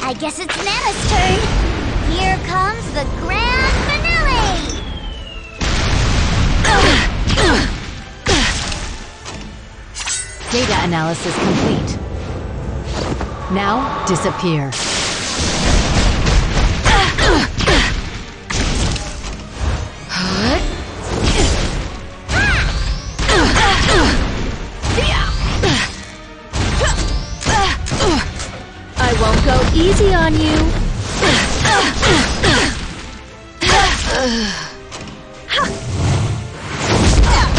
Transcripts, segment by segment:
I guess it's Nana's turn. Here comes the grand finale! Data analysis complete. Now, disappear. I won't go easy on you.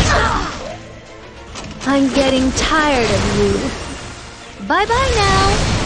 I'm getting tired of you. Bye-bye now.